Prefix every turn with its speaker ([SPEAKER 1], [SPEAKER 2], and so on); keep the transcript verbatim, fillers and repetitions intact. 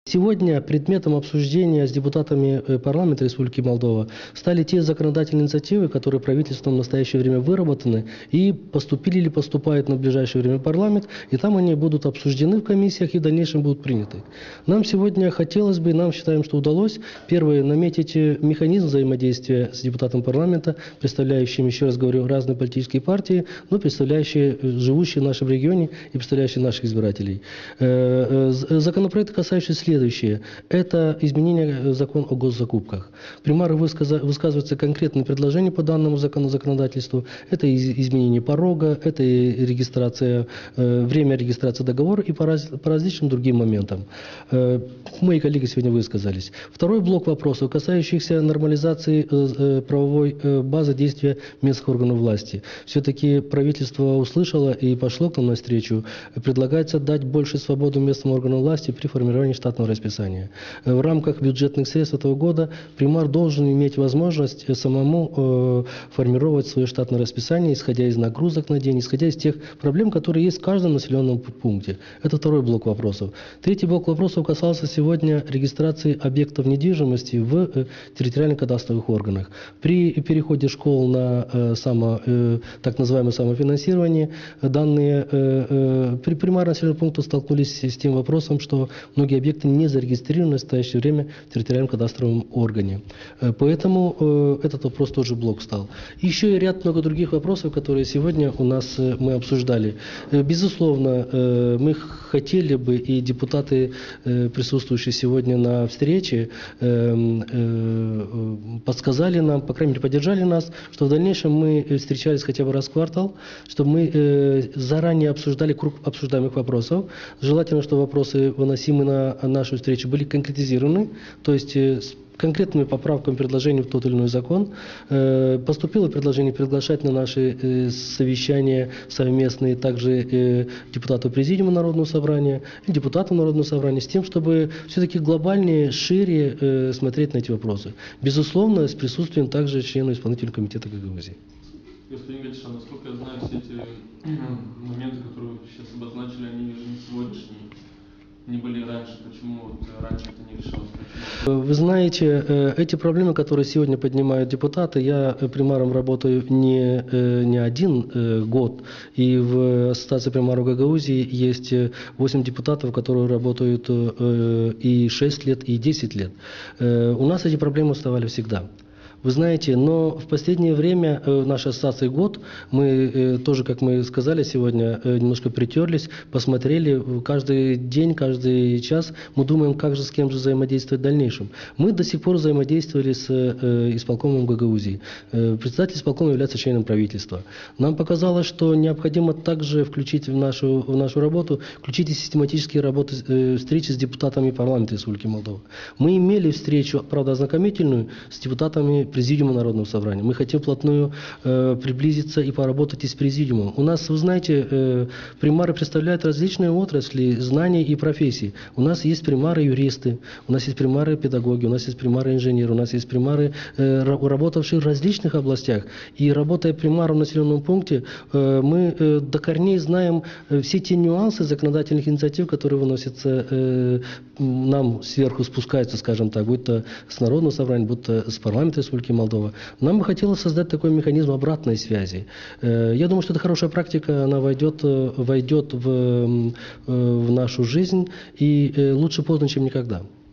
[SPEAKER 1] Сегодня предметом обсуждения с депутатами парламента Республики Молдова стали те законодательные инициативы, которые правительством в настоящее время выработаны и поступили или поступают на ближайшее время в парламент, и там они будут обсуждены в комиссиях и в дальнейшем будут приняты. Нам сегодня хотелось бы, нам считаем, что удалось, первое, наметить механизм взаимодействия с депутатом парламента, представляющим, еще раз говорю, разные политические партии, но представляющие, живущие в нашем регионе и представляющие наших избирателей. Законопроект, касающийся следующего. Следующее. Это изменение закона о госзакупках. Примары высказываются конкретные предложения по данному закону, законодательству. Это изменение порога, это регистрация, время регистрации договора и по, раз, по различным другим моментам. Мои коллеги сегодня высказались. Второй блок вопросов, касающихся нормализации правовой базы действия местных органов власти. Все-таки правительство услышало и пошло к нам навстречу. Предлагается дать больше свободу местным органам власти при формировании штатного расписания. В рамках бюджетных средств этого года примар должен иметь возможность самому э, формировать свое штатное расписание, исходя из нагрузок на день, исходя из тех проблем, которые есть в каждом населенном пункте. Это второй блок вопросов. Третий блок вопросов касался сегодня регистрации объектов недвижимости в э, территориальных кадастровых органах. При переходе школ на э, само, э, так называемое самофинансирование, данные э, э, при примарных населенных пунктах столкнулись с тем вопросом, что многие объекты не зарегистрированы в настоящее время в территориальном кадастровом органе. Поэтому э, этот вопрос тоже блок стал. Еще и ряд много других вопросов, которые сегодня у нас э, мы обсуждали. Э, безусловно, э, мы хотели бы, и депутаты, э, присутствующие сегодня на встрече, э, э, подсказали нам, по крайней мере, поддержали нас, что в дальнейшем мы встречались хотя бы раз в квартал, чтобы мы э, заранее обсуждали круг обсуждаемых вопросов. Желательно, что вопросы, выносимые на нашу встречу, были конкретизированы, то есть с конкретными поправками, предложениями в тот или иной закон. Поступило предложение приглашать на наши совещания совместные также депутатов Президиума Народного собрания и депутатов Народного собрания с тем, чтобы все-таки глобальнее, шире смотреть на эти вопросы. Безусловно, с присутствием также членов исполнительного комитета Гагаузии.
[SPEAKER 2] Господин Гатишан, насколько я знаю, все эти моменты, которые вы сейчас обозначили, они же не сегодняшние. Не были раньше, почему вот раньше это не решалось? Почему?
[SPEAKER 1] Вы знаете, эти проблемы, которые сегодня поднимают депутаты, я примаром работаю не, не один год, и в ассоциации примаров Гагаузии есть восемь депутатов, которые работают и шесть лет, и десять лет. У нас эти проблемы вставали всегда. Вы знаете, но в последнее время э, нашей ассоциации год, мы э, тоже, как мы сказали сегодня, э, немножко притерлись, посмотрели каждый день, каждый час, мы думаем, как же, с кем же взаимодействовать в дальнейшем. Мы до сих пор взаимодействовали с э, исполкомом Гагаузии. Э, председатель исполкома является членом правительства. Нам показалось, что необходимо также включить в нашу, в нашу работу, включить и систематические работы, э, встречи с депутатами парламента Республики Молдова. Мы имели встречу, правда, ознакомительную, с депутатами Президиума Народного собрания. Мы хотим вплотную э, приблизиться и поработать и с Президиумом. У нас, вы знаете, э, примары представляют различные отрасли, знания и профессии. У нас есть примары юристы, у нас есть примары педагоги, у нас есть примары инженеры, у нас есть примары, э, работавшие в различных областях. И работая примаром в населенном пункте, э, мы э, до корней знаем э, все те нюансы законодательных инициатив, которые выносятся э, нам сверху, спускаются, скажем так, будь то с Народного собрания, будь то с парламента Республики Молдова. Нам бы хотелось создать такой механизм обратной связи. Я думаю, что это хорошая практика, она войдет, войдет в, в нашу жизнь, и лучше поздно, чем никогда.